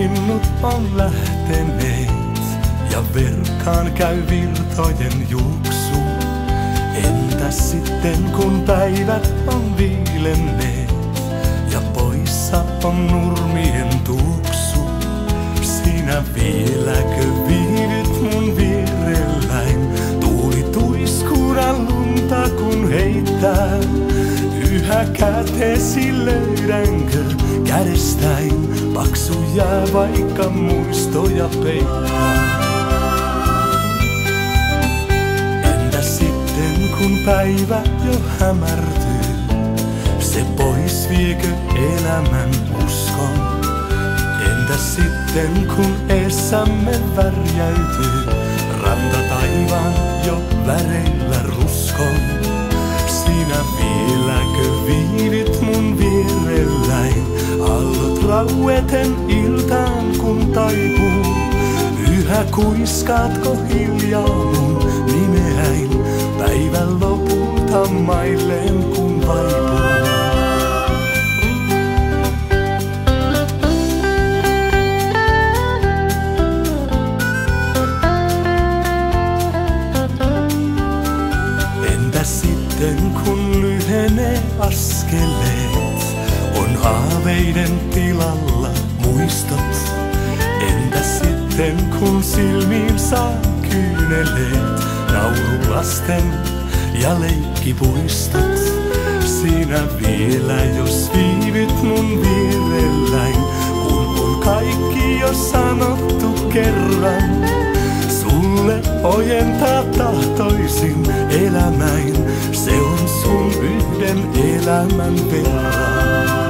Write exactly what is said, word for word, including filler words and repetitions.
linnut on lähteneet ja verkkaan käy virtojen juoksu. Entäs sitten kun päivät on viilenneet ja poissa on nurmien tuoksu? Sinä vieläkö viihdyt mun vierelläin? Tuuli tuiskuuda lunta kun heittää. Yhä käteesi löydänkö kädestäin? Paksu jää vaikka muistoja peittää. Entäs sitten kun päivä jo hämärtyy? Se pois viekö elämän uskon? Entäs sitten kun eessämme värjäytyy ranta taivaan jo väreillä ruskon? Sinä vieläkö viihdyt mun vierelläin? Aallot raueten iltaan kun taipuu. Yhä kuiskaatko hiljaa mun nimeäin? Päivän lopulta mailleen kun vaipuu. Entäs sitten kun lyhenee askeleet, on haaveiden tilalla muistot? Entäs sitten kun silmiin saa kyyneleet, naurulasten ja leikkipuistot? Sinä vielä jos viivyt mun vierelläin, kun on kaikki jo sanottu kerran. Sulle ojentaa tahtoisin elämäin, se on sun yhden elämän verran.